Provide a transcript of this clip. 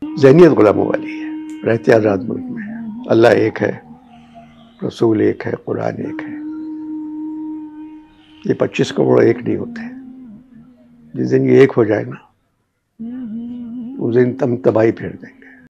ज़हनियत गुलामों वाली है। रहते आज़ाद मुल्क में अल्लाह एक है, रसूल एक है, कुरान एक है। ये 25 करोड़ एक नहीं होते। जिस दिन ये एक हो जाए ना, उस दिन तबाही फेर देंगे।